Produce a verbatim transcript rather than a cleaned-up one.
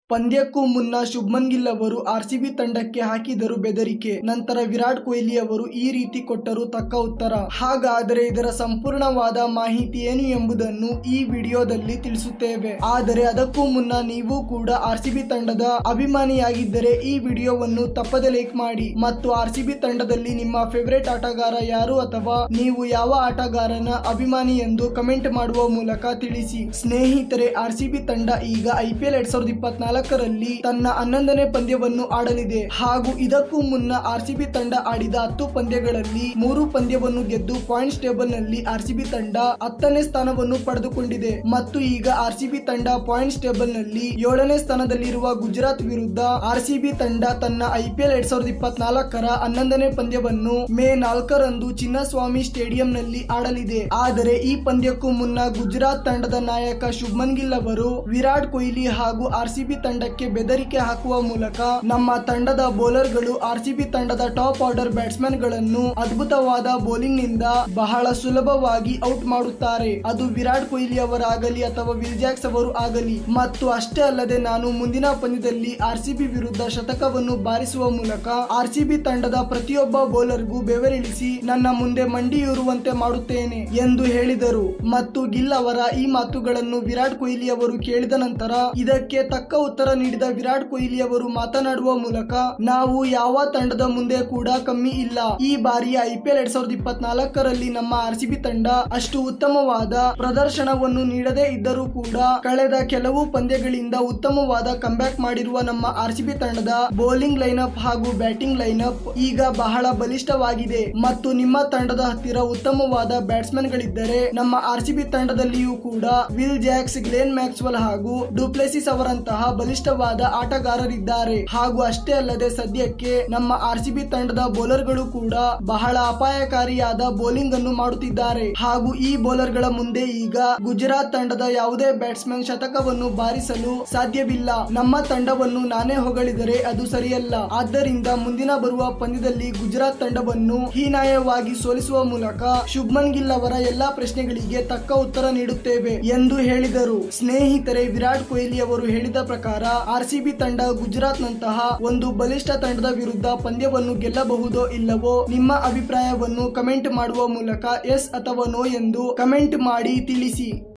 ಪಂದ್ಯಕ್ಕೂ ಮುನ್ನ ಶುಭ್ಮನ್ ಗಿಲ್ ಅವರು ಆರ್ಸಿಬಿ ತಂಡಕ್ಕೆ ಹಾಕಿದರು ಬೆದರಿಕೆ. ನಂತರ ವಿರಾಟ್ ಕೊಹ್ಲಿ ಅವರು ಈ ರೀತಿ ಕೊಟ್ಟರು ತಕ್ಕ ಉತ್ತರ. ಹಾಗಾದರೆ ಇದರ ಸಂಪೂರ್ಣವಾದ ಮಾಹಿತಿ ಏನು ಎಂಬುದನ್ನು ಈ ವಿಡಿಯೋದಲ್ಲಿ ತಿಳಿಸುತ್ತೇವೆ. ಆದರೆ ಅದಕ್ಕೂ ಮುನ್ನ ನೀವು ಕೂಡ ಆರ್ಸಿಬಿ ತಂಡದ ಅಭಿಮಾನಿಯಾಗಿದ್ದರೆ ಈ ವಿಡಿಯೋವನ್ನು ತಪ್ಪದೆ ಲೈಕ್ ಮಾಡಿ ಮತ್ತು ಆರ್ಸಿಬಿ ತಂಡದಲ್ಲಿ ನಿಮ್ಮ ಫೇವರೇಟ್ ಆಟಗಾರ ಯಾರು ಅಥವಾ ನೀವು ಯಾವ ಆಟಗಾರನ ಅಭಿಮಾನಿ ಎಂದು ಕಮೆಂಟ್ ಮಾಡುವ ಮೂಲಕ ತಿಳಿಸಿ. ಸ್ನೇಹಿತರೆ, ಆರ್ಸಿಬಿ ತಂಡ ಈಗ ಐಪಿಎಲ್ ಎರಡ್ ಸಾವಿರದ ಇಪ್ಪತ್ನಾಲ್ಕು ರಲ್ಲಿ ತನ್ನ ಹನ್ನೊಂದನೇ ಪಂದ್ಯವನ್ನು ಆಡಲಿದೆ. ಹಾಗೂ ಇದಕ್ಕೂ ಮುನ್ನ ಆರ್ಸಿಬಿ ತಂಡ ಆಡಿದ ಹತ್ತು ಪಂದ್ಯಗಳಲ್ಲಿ ಮೂರು ಪಂದ್ಯವನ್ನು ಗೆದ್ದು ಪಾಯಿಂಟ್ಸ್ ಟೇಬಲ್ ನಲ್ಲಿ ಆರ್ಸಿಬಿ ತಂಡ ಹತ್ತನೇ ಸ್ಥಾನವನ್ನು ಪಡೆದುಕೊಂಡಿದೆ ಮತ್ತು ಈಗ ಆರ್ಸಿಬಿ ತಂಡ ಪಾಯಿಂಟ್ಸ್ ಟೇಬಲ್ ನಲ್ಲಿ ಏಳನೇ ಸ್ಥಾನದಲ್ಲಿರುವ ಗುಜರಾತ್ ವಿರುದ್ಧ ಆರ್ಸಿಬಿ ತಂಡ ತನ್ನ ಐಪಿಎಲ್ ಎರಡ್ ಸಾವಿರದ ಇಪ್ಪತ್ನಾಲ್ಕರ ಹನ್ನೊಂದನೇ ಪಂದ್ಯವನ್ನು ಮೇ ನಾಲ್ಕರಂದು ಚಿನ್ನಸ್ವಾಮಿ ಸ್ಟೇಡಿಯಂ ನಲ್ಲಿ ಆಡಲಿದೆ. ಆದರೆ ಈ ಪಂದ್ಯಕ್ಕೂ ಮುನ್ನ ಗುಜರಾತ್ ತಂಡದ ನಾಯಕ ಶುಭ್ಮನ್ ಗಿಲ್ ಅವರು ವಿರಾಟ್ ಕೊಹ್ಲಿ ಹಾಗೂ ಆರ್ಸಿಬಿ ತಂಡಕ್ಕೆ ಬೆದರಿಕೆ ಹಾಕುವ ಮೂಲಕ ನಮ್ಮ ತಂಡದ ಬೌಲರ್ ಗಳು ಆರ್ಸಿಬಿ ತಂಡದ ಟಾಪ್ ಆರ್ಡರ್ ಬ್ಯಾಟ್ಸ್ಮನ್ ಗಳನ್ನು ಅದ್ಭುತವಾದ ಬೌಲಿಂಗ್ ನಿಂದ ಬಹಳ ಸುಲಭವಾಗಿ ಔಟ್ ಮಾಡುತ್ತಾರೆ. ಅದು ವಿರಾಟ್ ಕೊಹ್ಲಿ ಅವರಾಗಲಿ ಅಥವಾ ವಿಲ್ ಜಾಕ್ಸ್ ಅವರು ಆಗಲಿ. ಮತ್ತು ಅಷ್ಟೇ ಅಲ್ಲದೆ ನಾನು ಮುಂದಿನ ಪಂದ್ಯದಲ್ಲಿ ಆರ್ಸಿಬಿ ವಿರುದ್ಧ ಶತಕವನ್ನು ಬಾರಿಸುವ ಮೂಲಕ ಆರ್ಸಿಬಿ ತಂಡದ ಪ್ರತಿಯೊಬ್ಬ ಬೌಲರ್ಗೂ ಬೆವರಿಳಿಸಿ ನನ್ನ ಮುಂದೆ ಮಂಡಿಯೂರುವಂತೆ ಮಾಡುತ್ತೇನೆ ಎಂದು ಹೇಳಿದರು. ಮತ್ತು ಗಿಲ್ ಅವರ ಈ ಮಾತುಗಳನ್ನು ವಿರಾಟ್ ಕೊಹ್ಲಿ ಅವರು ಕೇಳಿದ ನಂತರ ಇದಕ್ಕೆ ತಕ್ಕ ಉತ್ತರ ನೀಡಿದ ವಿರಾಟ್ ಕೊಹ್ಲಿ ಅವರು ಮಾತನಾಡುವ ಮೂಲಕ ನಾವು ಯಾವ ತಂಡದ ಮುಂದೆ ಕೂಡ ಕಮ್ಮಿ ಇಲ್ಲ. ಈ ಬಾರಿಯ ಐಪಿಎಲ್ ಎರಡ್ ಸಾವಿರದ ಇಪ್ಪತ್ನಾಲ್ಕರಲ್ಲಿ ನಮ್ಮ ಆರ್ಸಿಬಿ ತಂಡ ಅಷ್ಟು ಉತ್ತಮವಾದ ಪ್ರದರ್ಶನವನ್ನು ನೀಡದೇ ಇದ್ದರೂ ಕೂಡ ಕಳೆದ ಕೆಲವು ಪಂದ್ಯಗಳಿಂದ ಉತ್ತಮವಾದ ಕಂಬ್ಯಾಕ್ ಮಾಡಿರುವ ನಮ್ಮ ಆರ್ಸಿಬಿ ತಂಡದ ಬೌಲಿಂಗ್ ಲೈನ್ಅಪ್ ಹಾಗೂ ಬ್ಯಾಟಿಂಗ್ ಲೈನ್ಅಪ್ ಈಗ ಬಹಳ ಬಲಿಷ್ಠವಾಗಿದೆ ಮತ್ತು ನಿಮ್ಮ ತಂಡದ ಹತ್ತಿರ ಉತ್ತಮವಾದ ಬ್ಯಾಟ್ಸ್ಮನ್ ಗಳಿದ್ದರೆ ನಮ್ಮ ಆರ್ಸಿಬಿ ತಂಡದಲ್ಲಿಯೂ ಕೂಡ ವಿಲ್ ಜಾಕ್ಸ್, ಗ್ಲೆನ್ ಮ್ಯಾಕ್ಸ್ವೆಲ್ ಹಾಗೂ ಡುಪ್ಲೆಸಿಸ್ ಅವರಂತಹ ಬಲಿಷ್ಠವಾದ ಆಟಗಾರರಿದ್ದಾರೆ. ಹಾಗೂ ಅಷ್ಟೇ ಅಲ್ಲದೆ ಸದ್ಯಕ್ಕೆ ನಮ್ಮ ಆರ್ಸಿಬಿ ತಂಡದ ಬೌಲರ್ ಗಳು ಕೂಡ ಬಹಳ ಅಪಾಯಕಾರಿಯಾದ ಬೌಲಿಂಗ್ ಅನ್ನು ಮಾಡುತ್ತಿದ್ದಾರೆ. ಹಾಗೂ ಈ ಬೌಲರ್ ಗಳ ಮುಂದೆ ಈಗ ಗುಜರಾತ್ ತಂಡದ ಯಾವುದೇ ಬ್ಯಾಟ್ಸ್ಮನ್ ಶತಕವನ್ನು ಬಾರಿಸಲು ಸಾಧ್ಯವಿಲ್ಲ. ನಮ್ಮ ತಂಡವನ್ನು ನಾನೇ ಹೊಗಳಿದರೆ ಅದು ಸರಿಯಲ್ಲ. ಆದ್ದರಿಂದ ಮುಂದಿನ ಬರುವ ಪಂದ್ಯದಲ್ಲಿ ಗುಜರಾತ್ ತಂಡವನ್ನು ಹೀನಾಯವಾಗಿ ಸೋಲಿಸುವ ಮೂಲಕ ಶುಭ್ಮನ್ ಗಿಲ್ ಅವರ ಎಲ್ಲಾ ಪ್ರಶ್ನೆಗಳಿಗೆ ತಕ್ಕ ಉತ್ತರ ನೀಡುತ್ತೇವೆ ಎಂದು ಹೇಳಿದರು. ಸ್ನೇಹಿತರೆ, ವಿರಾಟ್ ಕೊಹ್ಲಿ ಅವರು ಹೇಳಿದ ಪ್ರಕಾರ ಆರ್ಸಿಬಿ ತಂಡ ಗುಜರಾತ್ ನಂತಹ ಒಂದು ಬಲಿಷ್ಠ ತಂಡದ ವಿರುದ್ಧ ಪಂದ್ಯವನ್ನು ಗೆಲ್ಲಬಹುದೋ ಇಲ್ಲವೋ ನಿಮ್ಮ ಅಭಿಪ್ರಾಯವನ್ನು ಕಮೆಂಟ್ ಮಾಡುವ ಮೂಲಕ ಎಸ್ ಅಥವಾ ನೋ ಎಂದು ಕಮೆಂಟ್ ಮಾಡಿ ತಿಳಿಸಿ.